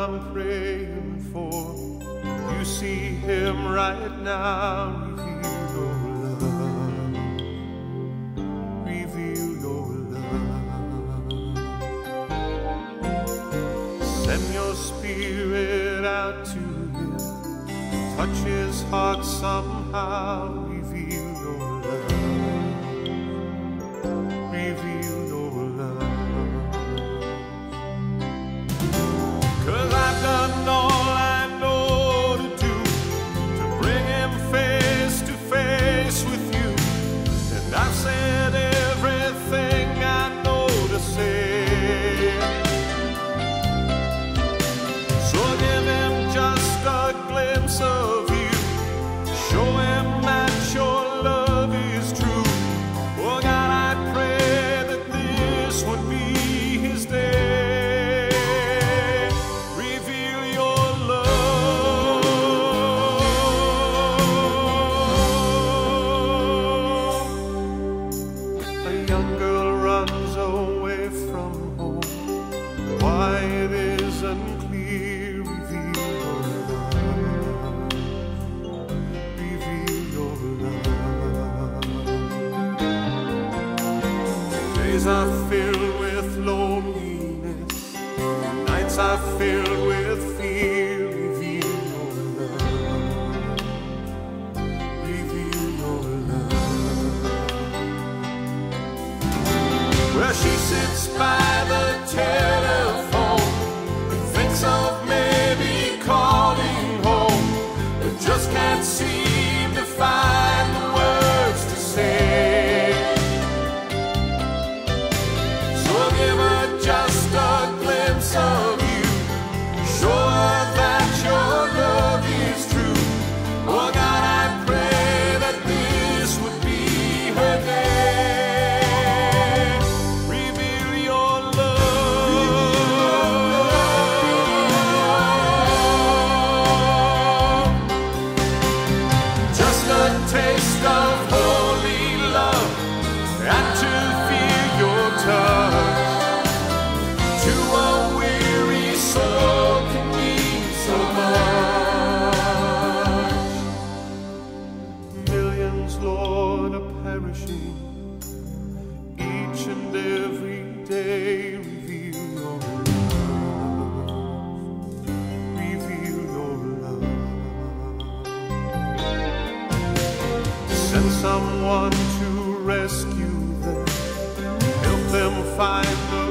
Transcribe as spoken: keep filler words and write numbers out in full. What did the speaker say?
I'm praying for. You see him right now. Reveal your love. Send your spirit out to him. Touch his heart somehow. Reveal your love. Reveal your love. 'Cause I've done all I know to do to bring him face to face with you. And I've said everything I know to say. So give him just a glimpse of you. Show him that your love is true. Oh God, I pray that this would be his day. Reveal your love. A young girl runs away from home. Why it isn't clear. Reveal your love. Reveal your love. Days are filled with loneliness. Nights are filled with fear. Reveal your love. Reveal your love. Well, she sits by the telephone and thinks of maybe calling home, but just can't seem to find the words to say. So give her just a glimpse of you. Show her that your love is true. Oh God, I pray that this would be her day. Reveal your love. Just a taste of holy love, and to feel your touch. To a weary soul can mean so much. Millions, Lord, are perishing each and every day. Reveal your love. Reveal your love. Send someone to rescue them. Help them find the